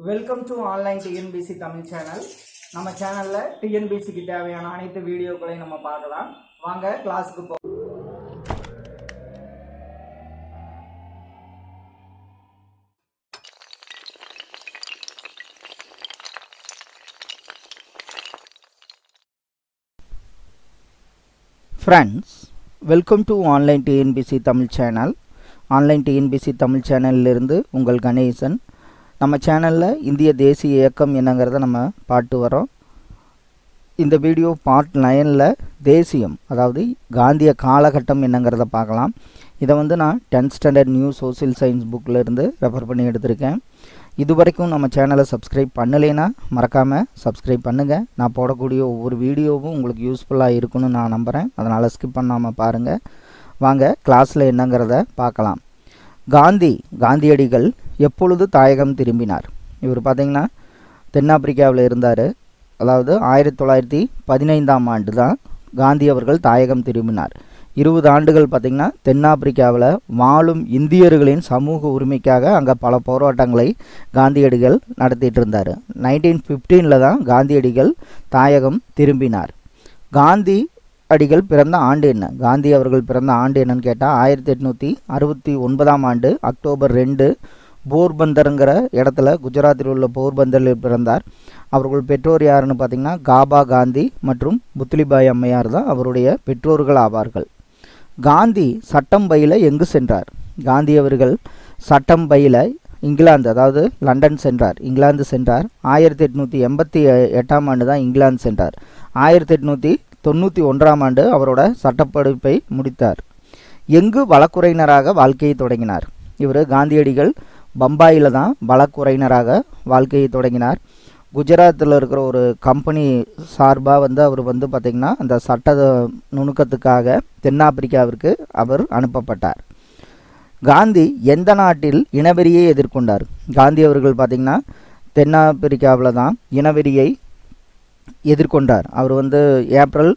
Welcome to online TNBC Tamil channel. நம்ம சேனல்ல டிஎன்பிசிக்கு தேவையான அனைத்து வீடியோக்களையும் நம்ம பார்க்கலாம். வாங்க கிளாஸுக்கு போ. Friends, welcome to online TNBC Tamil channel. Online TNBC Tamil சேனல்லிருந்து உங்கள் கணேசன். நம்ம சேனலில் இந்திய தேசிய இயக்கம் என்னங்கிறத நம்ம பார்த்து வரோம். இந்த வீடியோ பார்ட் 9ல் தேசியம், அதாவது காந்திய காலகட்டம் என்னங்கிறத பார்க்கலாம். இதை நான் 10th standard new social science புக்கில் இருந்து ரெஃபர் பண்ணி எடுத்திருக்கேன். இது வரைக்கும் நம்ம சேனலை சப்ஸ்கிரைப் பண்ணலைன்னா மறக்காமல் சப்ஸ்கிரைப் பண்ணுங்கள். நான் போடக்கூடிய ஒவ்வொரு வீடியோவும் உங்களுக்கு யூஸ்ஃபுல்லாக இருக்குன்னு நான் நம்புகிறேன். அதனால் ஸ்கிப் பண்ணாமல் பாருங்கள். வாங்க கிளாஸில் என்னங்கிறத பார்க்கலாம். காந்தியடிகள் எப்பொழுது தாயகம் திரும்பினார்? இவர் பார்த்திங்கன்னா தென்னாப்பிரிக்காவில் இருந்தார். அதாவது 1915ஆம் ஆண்டு தான் காந்தி அவர்கள் தாயகம் திரும்பினார். 20 ஆண்டுகள் பார்த்திங்கன்னா தென்னாப்பிரிக்காவில் வாழும் இந்தியர்களின் சமூக உரிமைக்காக அங்கே பல போராட்டங்களை காந்தியடிகள் நடத்திட்டு இருந்தார். 1915 தான் காந்தியடிகள் தாயகம் திரும்பினார். காந்தியடிகள் பிறந்த ஆண்டு என்ன? காந்தி அவர்கள் பிறந்த ஆண்டு என்னன்னு கேட்டால் 1869ஆம் ஆண்டு அக்டோபர் 2 போர்பந்தருங்கிற இடத்துல, குஜராத்தில் உள்ள போர்பந்தரில் பிறந்தார். அவர்கள் பெற்றோர் யாருன்னு பார்த்திங்கன்னா காபா காந்தி மற்றும் புத்லிபாய் அம்மையார் தான் அவருடைய பெற்றோர்கள் ஆவார்கள். காந்தி சட்டம் பயில எங்கு சென்றார்? காந்தி அவர்கள் சட்டம் பயில இங்கிலாந்து, அதாவது லண்டன் சென்றார், இங்கிலாந்து சென்றார். 1888ஆம் ஆண்டு தான் இங்கிலாந்து சென்றார். 1891ஆம் ஆண்டு அவரோட சட்டப்படிப்பை முடித்தார். எங்கு வழக்குரைஞராக வாழ்க்கையை தொடங்கினார்? இவர் காந்தியடிகள் பம்பாயில் தான் வழக்குரைஞராக வாழ்க்கையை தொடங்கினார். குஜராத்தில் இருக்கிற ஒரு கம்பெனி சார்பாக அவர் பார்த்திங்கன்னா அந்த சட்ட நுணுக்கத்துக்காக தென்னாப்பிரிக்காவிற்கு அவர் அனுப்பப்பட்டார். காந்தி எந்த நாட்டில் இனவெறியை எதிர்கொண்டார்? காந்தி அவர்கள் பார்த்திங்கன்னா தென்னாப்பிரிக்காவில் தான் இனவெறியை எதிர்கொண்டார். அவர் ஏப்ரல்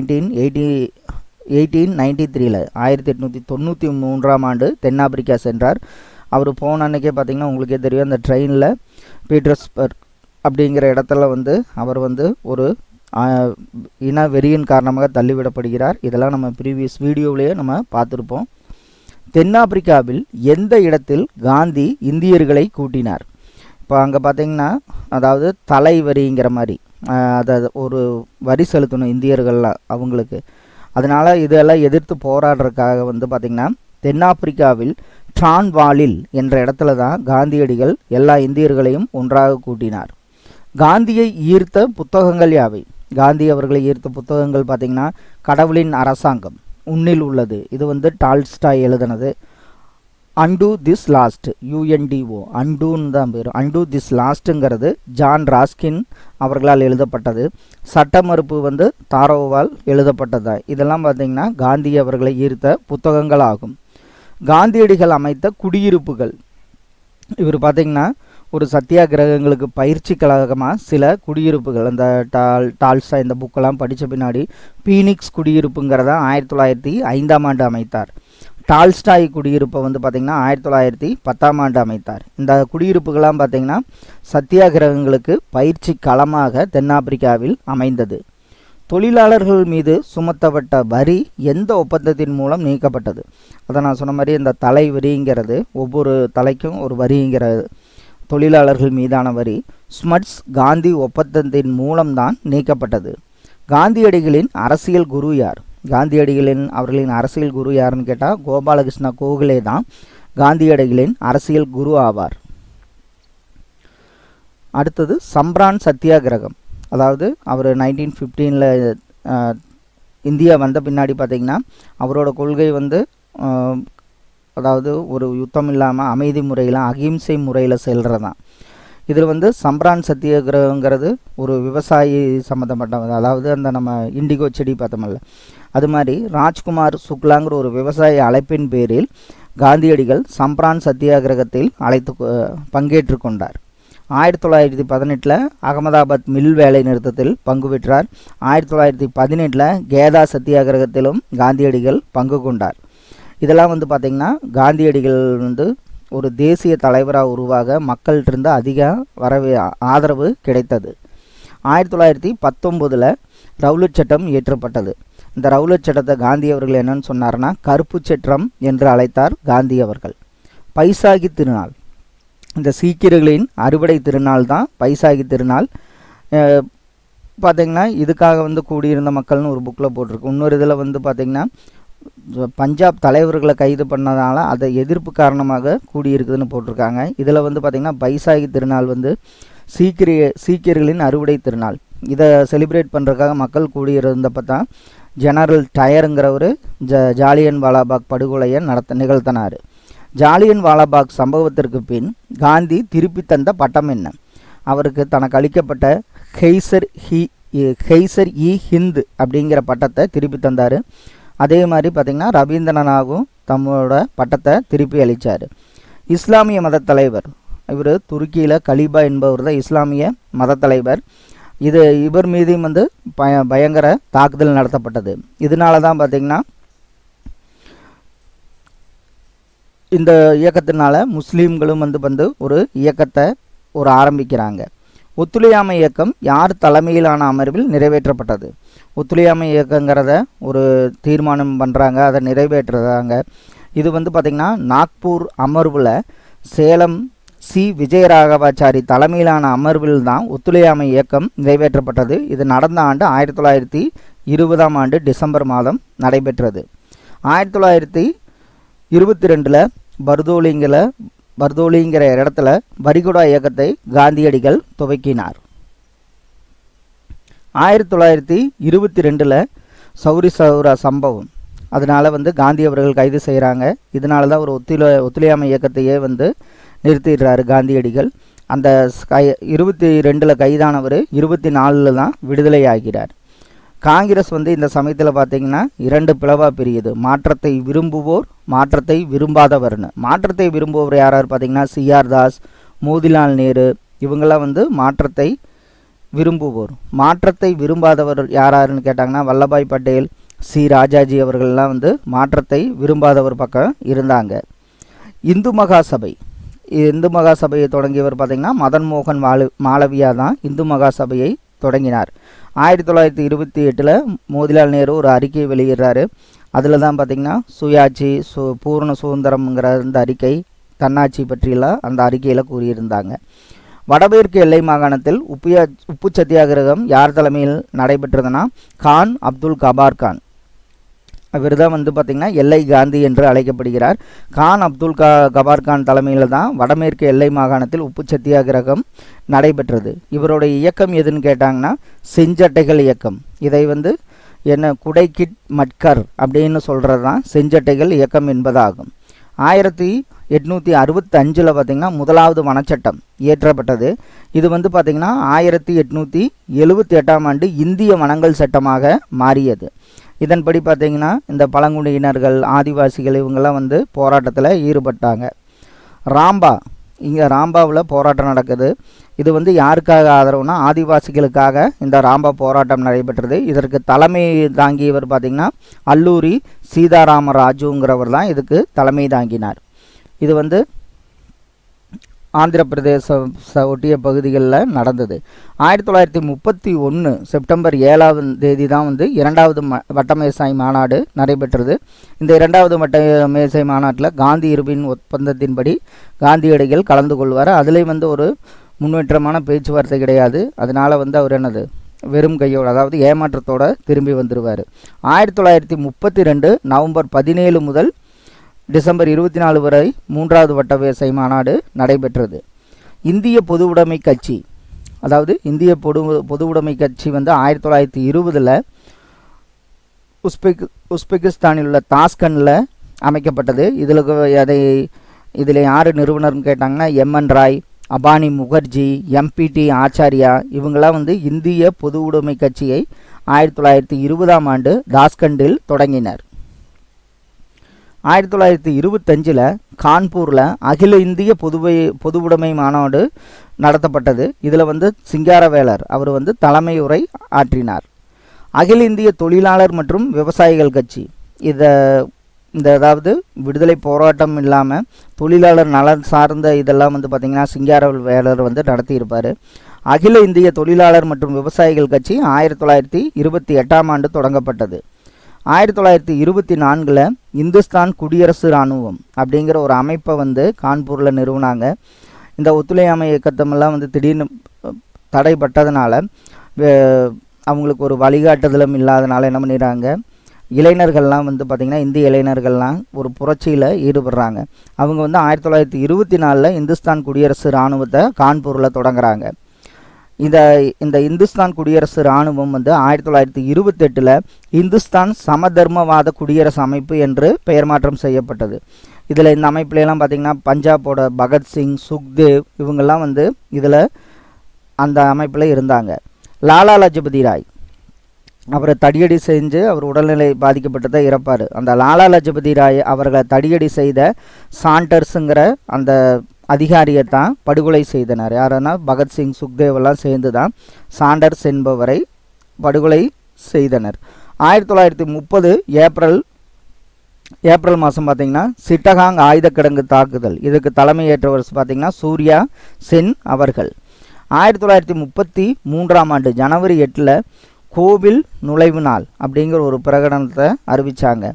1893 1893ஆம் ஆண்டு தென்னாப்பிரிக்கா சென்றார். அவர் போன அன்றைக்கே பார்த்திங்கன்னா உங்களுக்கே தெரியும், அந்த ட்ரெயினில் பீட்டர்ஸ்பர்க் அப்படிங்கிற இடத்துல அவர் ஒரு இன வெறியின் காரணமாக தள்ளிவிடப்படுகிறார். இதெல்லாம் நம்ம ப்ரீவியஸ் வீடியோவிலேயே நம்ம பார்த்துருப்போம். தென்னாப்பிரிக்காவில் எந்த இடத்தில் காந்தி இந்தியர்களை கூட்டினார்? இப்போ அங்கே பார்த்திங்கன்னா அதாவது தலைவரிங்கிற மாதிரி அதை ஒரு வரி செலுத்தணும் இந்தியர்கள்லாம் அவங்களுக்கு. அதனால் இதெல்லாம் எதிர்த்து போராடுறதுக்காக பார்த்திங்கன்னா தென்னாப்பிரிக்காவில் ட்ரான்வாலில் என்ற இடத்துல தான் காந்தியடிகள் எல்லா இந்தியர்களையும் ஒன்றாக கூட்டினார். காந்தியை ஈர்த்த புத்தகங்கள் யாவை? காந்தி அவர்களை ஈர்த்த புத்தகங்கள் பார்த்திங்கன்னா கடவுளின் அரசாங்கம், உன்னில் உள்ளது, இது டால்ஸ்டாய் எழுதினது. அன்டூ திஸ் லாஸ்ட், UNDO, அன்டூன்னு தான் பேர். அன்டூ திஸ் லாஸ்ட்டுங்கிறது ஜான் ராஸ்கின் அவர்களால் எழுதப்பட்டது. சட்ட மறுப்பு தாரோவால் எழுதப்பட்டது. இதெல்லாம் பார்த்திங்கன்னா காந்தி அவர்களை ஈர்த்த புத்தகங்கள் ஆகும். காந்தியடிகள் அமைத்த குடியிருப்புகள், இவர் பார்த்திங்கன்னா ஒரு சத்தியாகிரகங்களுக்கு பயிற்சி கழகமாக சில குடியிருப்புகள், அந்த டால்ஸ்டாய் இந்த புக்கெல்லாம் படித்த பின்னாடி பீனிக்ஸ் குடியிருப்புங்கிறத 1905ஆம் ஆண்டு அமைத்தார். டால்ஸ்டாய் குடியிருப்பை பார்த்திங்கன்னா 1910ஆம் ஆண்டு அமைத்தார். இந்த குடியிருப்புகள்லாம் பார்த்திங்கன்னா சத்தியாகிரகங்களுக்கு பயிற்சி களமாக தென்னாப்பிரிக்காவில் அமைந்தது. தொழிலாளர்கள் மீது சுமத்தப்பட்ட வரி எந்த ஒப்பந்தத்தின் மூலம் நீக்கப்பட்டது? அதை நான் சொன்ன மாதிரி இந்த தலை வரிங்கிறது, ஒவ்வொரு தலைக்கும் ஒரு வரிங்கிறது, தொழிலாளர்கள் மீதான வரி ஸ்மட்ஸ் காந்தி ஒப்பந்தத்தின் மூலம்தான் நீக்கப்பட்டது. காந்தியடிகளின் அரசியல் குரு யார்? அவர்களின் அரசியல் குரு யாருன்னு கேட்டால் கோபாலகிருஷ்ண கோகலே தான் காந்தியடிகளின் அரசியல் குரு ஆவார். அடுத்தது சம்ரான் சத்தியாகிரகம், அதாவது அவர் 1915 இந்தியா வந்த பின்னாடி பார்த்திங்கன்னா அவரோட கொள்கை அதாவது ஒரு யுத்தம் இல்லாமல் அமைதி முறையில் அகிம்சை முறையில் செல்றதான். இதில் சம்ரான் சத்தியாகிரகங்கிறது ஒரு விவசாயி சம்மந்தப்பட்ட, அதாவது அந்த நம்ம இண்டிகோ செடி பார்த்தோம்ல அது மாதிரி ராஜ்குமார் சுக்லாங்கிற ஒரு விவசாய அழைப்பின் பேரில் காந்தியடிகள் சம்ரான் சத்தியாகிரகத்தில் பங்கேற்று கொண்டார். 1918 அகமதாபாத் மில் வேலை நிறுத்தத்தில் பங்கு பெற்றார். 1918 கேதா சத்தியாகிரகத்திலும் காந்தியடிகள் பங்கு கொண்டார். இதெல்லாம் பார்த்திங்கன்னா காந்தியடிகள் ஒரு தேசிய தலைவராக உருவாக மக்கள்கிட்ட அதிக ஆதரவு கிடைத்தது. 1919 ரவுலட் சட்டம் இயற்றப்பட்டது. இந்த ரவுலட் சட்டத்தை காந்தி அவர்கள் என்னன்னு சொன்னார்னா கருப்பு சட்டம் என்று அழைத்தார் காந்தி அவர்கள். பைசாகி திருநாள், இந்த சீக்கியர்களின் அறுவடை திருநாள் தான் பைசாகி திருநாள். பார்த்திங்கன்னா இதுக்காக வந்து கூடியிருந்த மக்கள்னு ஒரு புக்கில் போட்டிருக்கு. இன்னொரு இதில் வந்து பார்த்திங்கன்னா பஞ்சாப் தலைவர்களை கைது பண்ணதால் அதை எதிர்ப்பு காரணமாக கூடியிருக்குதுன்னு போட்டிருக்காங்க. இதில் வந்து பார்த்திங்கன்னா பைசாகி திருநாள் வந்து சீக்கியர்களின் அறுவடை திருநாள். இதை செலிப்ரேட் பண்ணுறதுக்காக மக்கள் கூடியிருந்தப்போ தான் ஜெனரல் டயருங்கிறவர் ஜாலியன் வாலாபாக் படுகொலையை நிகழ்த்தினார். ஜாலியன் வாலாபாக் சம்பவத்திற்கு பின் காந்தி திருப்பி தந்த பட்டம் என்ன? அவருக்கு தனக்கு அளிக்கப்பட்ட ஹெய்சர் இ ஹிந்த் அப்படிங்கிற பட்டத்தை திருப்பி தந்தார். அதே மாதிரி பார்த்திங்கன்னா ரவீந்திரநாத்தும் தம்மோட பட்டத்தை திருப்பி அளித்தார். இஸ்லாமிய மத தலைவர் இவர் துருக்கியில் கலீபா என்பவர் தான் இஸ்லாமிய மத தலைவர். இவர் மீதும் வந்து பயங்கர தாக்குதல் நடத்தப்பட்டது. இதனால தான் பார்த்திங்கன்னா இந்த இயக்கத்தினால முஸ்லீம்களும் வந்து ஒரு இயக்கத்தை ஆரம்பிக்கிறாங்க. ஒத்துழையாமை இயக்கம் யார் தலைமையிலான அமர்வில் நிறைவேற்றப்பட்டது? ஒத்துழையாமை இயக்கங்கிறத ஒரு தீர்மானம் பண்ணுறாங்க, அதை நிறைவேற்றுறாங்க. இது வந்து பார்த்திங்கன்னா நாக்பூர் அமர்வில் சேலம் சி விஜயராகவாச்சாரி தலைமையிலான அமர்வில் தான் ஒத்துழையாமை இயக்கம் நிறைவேற்றப்பட்டது. இது நடந்த ஆண்டு 1920 ஆண்டு டிசம்பர் மாதம் நடைபெற்றது. 1922 பர்தோலிங்கிற இடத்துல வரிகுடா இயக்கத்தை காந்தியடிகள் துவக்கினார். 1922 சௌரி சௌரா சம்பவம், அதனால் வந்து காந்தி அவர்கள் கைது செய்கிறாங்க. இதனால தான் ஒரு ஒத்துழையாமை இயக்கத்தையே வந்து நிறுத்திடுறாரு காந்தியடிகள். அந்த 22 கைதானவர் 24 தான் விடுதலை ஆகிறார். காங்கிரஸ் வந்து இந்த சமயத்தில் பார்த்திங்கன்னா 2 பிளவாக பிரியுது. மாற்றத்தை விரும்புவோர், மாற்றத்தை விரும்பாதவர்னு. மாற்றத்தை விரும்புவோர் யாரார் பார்த்திங்கன்னா சிஆர் தாஸ், மோதிலால் நேரு, இவங்கெல்லாம் வந்து மாற்றத்தை விரும்புவோர். மாற்றத்தை விரும்பாதவர் யாராருன்னு கேட்டாங்கன்னா வல்லபாய் பட்டேல், சி ராஜாஜி அவர்கள்லாம் வந்து மாற்றத்தை விரும்பாதவர் பக்கம் இருந்தாங்க. இந்து மகாசபையை தொடங்கியவர் பார்த்திங்கன்னா மதன் மோகன் மாளவியா தான் இந்து மகாசபையை தொடங்கினார். 1928 மோதிலால் நேரு ஒரு அறிக்கையை வெளியிடுறாரு. அதில் தான் பார்த்திங்கன்னா சுயாட்சி, பூர்ண சுதந்திரம்ங்கிற இந்த அறிக்கை, தன்னாட்சி பற்றியெல்லாம் அந்த அறிக்கையில் கூறியிருந்தாங்க. வடமேற்கு எல்லை மாகாணத்தில் உப்பு சத்தியாகிரகம் யார் தலைமையில் நடைபெற்றதுன்னா கான் அப்துல் கபார் கான். இவர் தான் வந்து பார்த்திங்கன்னா எல்லை காந்தி என்று அழைக்கப்படுகிறார். கான் அப்துல் கபார் கான் தலைமையில் தான் வடமேற்கு எல்லை மாகாணத்தில் உப்பு சத்தியாகிரகம் நடைபெற்றது. இவருடைய இயக்கம் எதுன்னு கேட்டாங்கன்னா செஞ்சட்டைகள் இயக்கம். இதை வந்து என்ன குடைக்கிட் மட்கர் அப்படின்னு சொல்கிறது தான் செஞ்சட்டைகள் இயக்கம் என்பதாகும். 1865 பார்த்திங்கன்னா முதலாவது வனச்சட்டம் இயற்றப்பட்டது. இது வந்து பார்த்திங்கன்னா 1878 ஆண்டு இந்திய வனங்கள் சட்டமாக மாறியது. இதன்படி பார்த்திங்கன்னா இந்த பழங்குடியினர்கள், ஆதிவாசிகள் இவங்கெல்லாம் வந்து போராட்டத்தில் ஈடுபட்டாங்க. ராம்பாவில் போராட்டம் நடக்குது. இது வந்து யாருக்காக ஆதரவுனா ஆதிவாசிகளுக்காக இந்த ராம்பா போராட்டம் நடைபெற்றது. இதற்கு தலைமை தாங்கியவர் பார்த்திங்கன்னா அல்லூரி சீதாராம ராஜுங்கிறவர் தான் இதுக்கு தலைமை தாங்கினார். இது வந்து ஆந்திர பிரதேசம் ஒட்டிய பகுதிகளில் நடந்தது. 1931 செப்டம்பர் 7ஆம் தேதி தான் வந்து 2வது வட்டமேசை மாநாடு நடைபெற்றது. இந்த 2வது வட்டமேசை மாநாட்டில் காந்தி இருபின் ஒப்பந்தத்தின்படி காந்தியடிகள் கலந்து கொள்வார். அதுலேயும் வந்து ஒரு முன்னேற்றமான பேச்சுவார்த்தை கிடையாது. அதனால் வந்து அவர் என்னது வெறும் கையோடு, அதாவது ஏமாற்றத்தோடு திரும்பி வந்துடுவார். 1932 நவம்பர் 17 முதல் டிசம்பர் 24 வரை 3வது வட்டமேசை மாநாடு நடைபெற்றது. இந்திய பொதுவுடைமை கட்சி, அதாவது இந்திய பொதுவுடைமை கட்சி வந்து 1920 உஸ்பெகிஸ்தானில் உள்ள தாஸ்கனில் அமைக்கப்பட்டது. இதில் யார் நிறுவனர்னு கேட்டாங்கன்னா எம்என் ராய், அபானி முகர்ஜி, எம்பிடி ஆச்சாரியா இவங்களாம் வந்து இந்திய பொதுவுடைமை கட்சியை 1920ஆம் ஆண்டு தாஸ்கண்டில் தொடங்கினர். 1925 கான்பூரில் அகில இந்திய பொதுவுடைமை மாநாடு நடத்தப்பட்டது. இதில் வந்து சிங்காரவேலர் அவர் வந்து தலைமை உரை ஆற்றினார். அகில இந்திய தொழிலாளர் மற்றும் விவசாயிகள் கட்சி, இந்த அதாவது விடுதலை போராட்டம் இல்லாமல் தொழிலாளர் நலன் சார்ந்த இதெல்லாம் வந்து பார்த்திங்கன்னா சிங்காரவேலர் வந்து நடத்தியிருப்பார். அகில இந்திய தொழிலாளர் மற்றும் விவசாயிகள் கட்சி 1928ஆம் ஆண்டு தொடங்கப்பட்டது. 1924 இந்துஸ்தான் குடியரசு இராணுவம் அப்படிங்கிற ஒரு அமைப்பை வந்து கான்பூரில் நிறுவனாங்க. இந்த ஒத்துழையாமை இயக்கத்தமெல்லாம் வந்து திடீர்னு தடைப்பட்டதுனால அவங்களுக்கு ஒரு வழிகாட்டுதலும் இல்லாதனால என்ன பண்ணிடுறாங்க, இளைஞர்கள்லாம் வந்து பார்த்திங்கன்னா இந்திய இளைஞர்கள்லாம் ஒரு புரட்சியில் ஈடுபடுறாங்க. அவங்க வந்து 1924 இந்துஸ்தான் குடியரசு இராணுவத்தை கான்பூரில் தொடங்குறாங்க. இந்த இந்துஸ்தான் குடியரசு இராணுவம் வந்து 1928 இந்துஸ்தான் சமதர்மவாத குடியரசு அமைப்பு என்று பெயர் மாற்றம் செய்யப்பட்டது. இதில் இந்த அமைப்புலாம் பார்த்திங்கன்னா பஞ்சாபோட பகத்சிங், சுக்தேவ் இவங்கெல்லாம் வந்து இதில் அந்த அமைப்பில் இருந்தாங்க. லாலா லஜபதி ராய் அவரை தடியடி செஞ்சு அவர் உடல்நிலை பாதிக்கப்பட்டதை இறப்பார். அந்த லாலா லஜபதி ராய் அவர்களை தடியடி செய்த சாண்டர்ஸுங்கிற அந்த அதிகாரியை தான் படுகொலை செய்தனர். யாருன்னா பகத்சிங், சுக்தேவ் எல்லாம் சேர்ந்து தான் சாண்டர்ஸ் என்பவரை படுகொலை செய்தனர். 1930 ஏப்ரல் மாதம் பார்த்திங்கன்னா சிட்டகாங் ஆயுத கிடங்கு தாக்குதல், இதுக்கு தலைமையேற்றவர் பார்த்திங்கன்னா சூர்யா சென் அவர்கள். 1933ஆம் ஆண்டு ஜனவரி 8 கோவில் நுழைவு நாள் அப்படிங்கிற ஒரு பிரகடனத்தை அறிவித்தாங்க.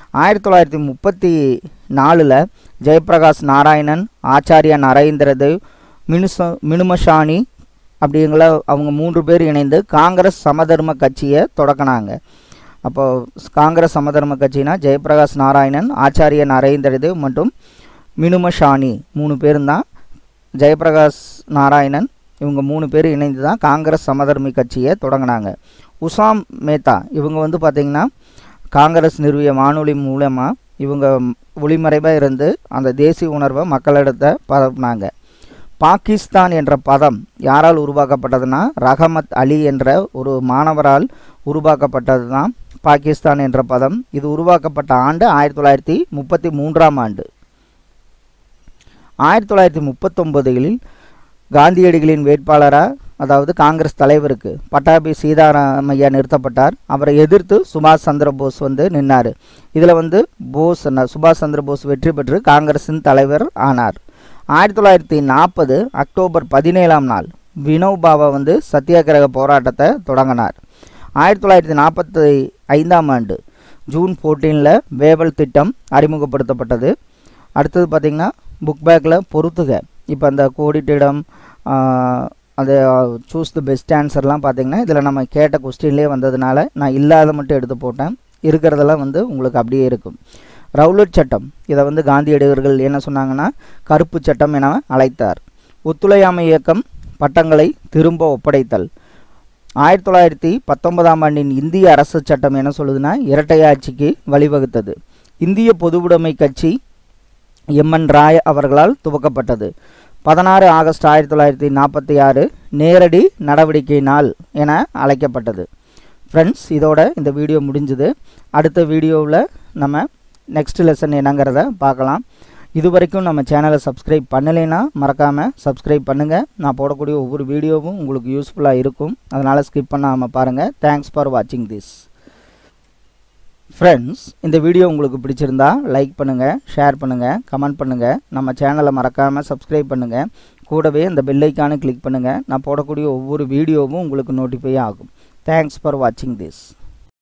1934 ஜெயபிரகாஷ் நாராயணன், ஆச்சாரியா நரேந்திரதேவ், மினுமஷானி அப்படிங்கிற அவங்க 3 பேர் இணைந்து காங்கிரஸ் சமதர்ம கட்சியை தொடக்கினாங்க. அப்போ காங்கிரஸ் சமதர்ம கட்சினா ஜெயபிரகாஷ் நாராயணன், ஆச்சாரிய நரேந்திரதேவ் மற்றும் மினுமஷானி 3 பேரும் தான். ஜெயபிரகாஷ் நாராயணன் இவங்க 3 பேர் இணைந்து தான் காங்கிரஸ் சமதர்மி கட்சியை தொடங்கினாங்க. உசாம் மேத்தா இவங்க வந்து பார்த்திங்கன்னா காங்கிரஸ் நிறுவிய வானொலி மூலமாக இவங்க ஒளிமறைவாக இருந்து அந்த தேசிய உணர்வை மக்களிடத்தை பரப்புனாங்க. பாகிஸ்தான் என்ற பதம் யாரால் உருவாக்கப்பட்டதுன்னா ரஹமத் அலி என்ற ஒரு மாணவரால் உருவாக்கப்பட்டது தான் பாகிஸ்தான் என்ற பதம். இது உருவாக்கப்பட்ட ஆண்டு 1933ஆம் ஆண்டு. 1939 காந்தியடிகளின் வேட்பாளராக அதாவது காங்கிரஸ் தலைவருக்கு பட்டாபி சீதாராமையா நிறுத்தப்பட்டார். அவரை எதிர்த்து சுபாஷ் சந்திர போஸ் வந்து நின்னார். இதில் வந்து சுபாஷ் சந்திர போஸ் வெற்றி பெற்று காங்கிரஸின் தலைவர் ஆனார். 1940 அக்டோபர் 17ஆம் நாள் வினோபாவை வந்து சத்தியாகிரக போராட்டத்தை தொடங்கினார். 1945ஆம் ஆண்டு ஜூன் 14 வேவல் திட்டம் அறிமுகப்படுத்தப்பட்டது. அடுத்தது பார்த்திங்கன்னா புக் பேக்கில் பொறுத்துக, இப்போ அந்த கோடிட்டிடம் அந்த சூஸ் த பெஸ்ட் ஆன்சர்லாம் பார்த்திங்கன்னா இதில் நம்ம கேட்ட கொஸ்டின்லேயே வந்ததுனால நான் இல்லாத மட்டும் எடுத்து போட்டேன். இருக்கிறதெல்லாம் வந்து உங்களுக்கு அப்படியே இருக்கும். ரவுலட் சட்டம் இதை வந்து காந்தியடிகர்கள் என்ன சொன்னாங்கன்னா கருப்பு சட்டம் என அழைத்தார். ஒத்துழையாமை இயக்கம் பட்டங்களை திரும்ப ஒப்படைத்தல். 1919ஆம் ஆண்டின் இந்திய அரசு சட்டம் என்ன சொல்லுதுன்னா இரட்டையாட்சிக்கு வழிவகுத்தது. இந்திய பொதுவுடைமை கட்சி எம்என் ராய் அவர்களால் துவக்கப்பட்டது. 16 ஆகஸ்ட் 1946 நேரடி நடவடிக்கை நாள் என அழைக்கப்பட்டது. ஃப்ரெண்ட்ஸ், இதோட இந்த வீடியோ முடிஞ்சுது. அடுத்த வீடியோவில் நம்ம நெக்ஸ்ட் லெசன் என்னங்கிறத பார்க்கலாம். இது வரைக்கும் நம்ம சேனலை சப்ஸ்கிரைப் பண்ணலைன்னா மறக்காமல் சப்ஸ்கிரைப் பண்ணுங்கள். நான் போடக்கூடிய ஒவ்வொரு வீடியோவும் உங்களுக்கு யூஸ்ஃபுல்லாக இருக்கும். அதனால் ஸ்கிப் பண்ணாமல் பாருங்கள். தேங்க்ஸ் ஃபார் வாட்சிங் திஸ். ஃப்ரெண்ட்ஸ், இந்த வீடியோ உங்களுக்கு பிடிச்சிருந்தா லைக் பண்ணுங்கள், ஷேர் பண்ணுங்கள், கமெண்ட் பண்ணுங்கள். நம்ம சேனலை மறக்காமல் சப்ஸ்கிரைப் பண்ணுங்கள். கூடவே இந்த பெல் ஐக்கானை கிளிக் பண்ணுங்கள். நான் போடக்கூடிய ஒவ்வொரு வீடியோவும் உங்களுக்கு நோட்டிஃபை ஆகும். தேங்க்ஸ் ஃபார் வாட்சிங் திஸ்.